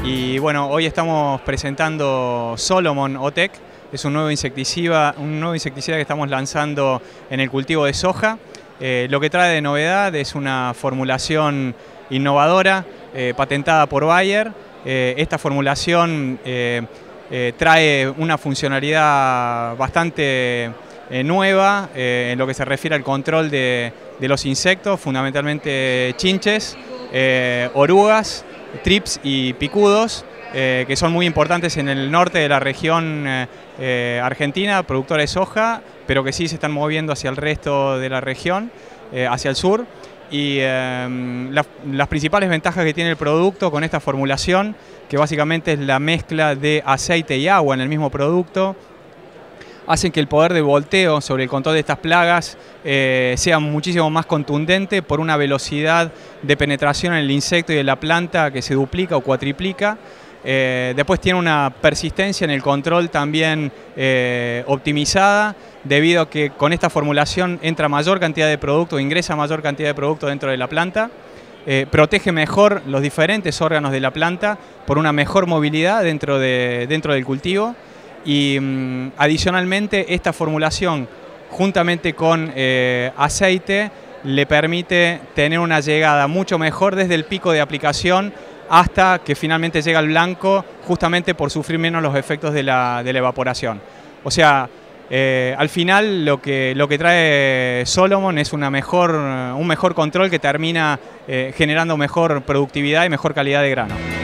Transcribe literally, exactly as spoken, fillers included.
Y bueno, hoy estamos presentando Solomon Otec, es un nuevo insecticida, un nuevo insecticida que estamos lanzando en el cultivo de soja. Eh, lo que trae de novedad es una formulación innovadora, eh, patentada por Bayer. Eh, esta formulación eh, eh, trae una funcionalidad bastante eh, nueva eh, en lo que se refiere al control de, de los insectos, fundamentalmente chinches, eh, orugas, trips y picudos, eh, que son muy importantes en el norte de la región eh, eh, argentina, productora de soja, pero que sí se están moviendo hacia el resto de la región, eh, hacia el sur. Y eh, la, las principales ventajas que tiene el producto con esta formulación, que básicamente es la mezcla de aceite y agua en el mismo producto, hacen que el poder de volteo sobre el control de estas plagas eh, sea muchísimo más contundente por una velocidad de penetración en el insecto y en la planta que se duplica o cuatriplica. Eh, después tiene una persistencia en el control también eh, optimizada, debido a que con esta formulación entra mayor cantidad de producto, ingresa mayor cantidad de producto dentro de la planta. Eh, protege mejor los diferentes órganos de la planta por una mejor movilidad dentro, de, dentro del cultivo. Y mmm, adicionalmente esta formulación juntamente con eh, aceite le permite tener una llegada mucho mejor desde el pico de aplicación hasta que finalmente llega al blanco, justamente por sufrir menos los efectos de la, de la evaporación. O sea, eh, al final lo que, lo que trae Solomon es una mejor, un mejor control que termina eh, generando mejor productividad y mejor calidad de grano.